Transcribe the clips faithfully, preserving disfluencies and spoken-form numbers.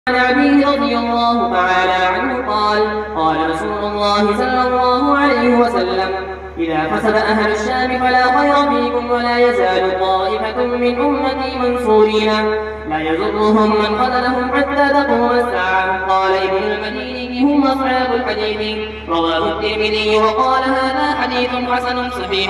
عن أبيه رضي الله تعالى عنه قال قال رسول الله صلى الله عليه وسلم: إذا فسد أهل الشام فلا خير فيكم، ولا يزال طائفة من أمتي منصورين لا يضرهم من خذلهم حتى تقوم الساعة. قال ابن المديني: هم أصحاب الحديث. رواه الترمذي وقال: هذا حديث حسن صحيح.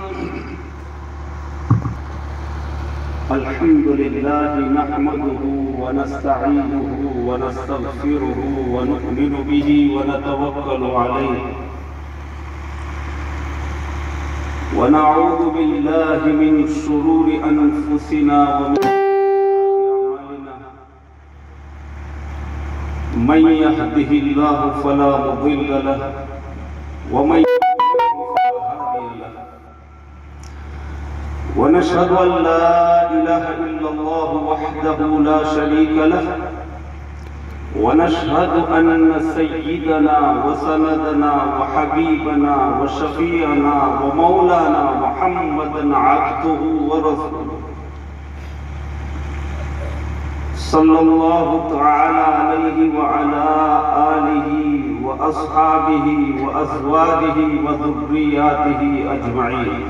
الحمد لله نحمده ونستعينه ونستغفره ونؤمن به ونتوكل عليه، ونعوذ بالله من شرور أنفسنا ومن أعمالنا. من يهده الله فلا مضل له، ومن ونشهد أن لا إله إلا الله وحده لا شريك له، ونشهد أن سيدنا وسندنا وحبيبنا وشفيعنا ومولانا محمدا عبده ورسوله صلى الله تعالى عليه وعلى آله وأصحابه وأزواجه وذرياته أجمعين।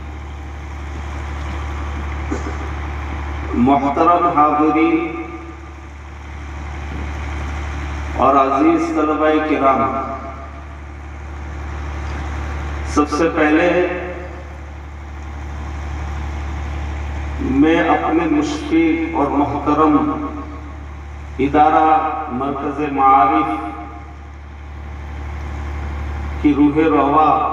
मोहतरम हाज़रीन और अजीज तलबाए किराम, सबसे पहले मैं अपने मुश्किल और मोहतरम इदारा मरकज़ मारिफ की रूह रवा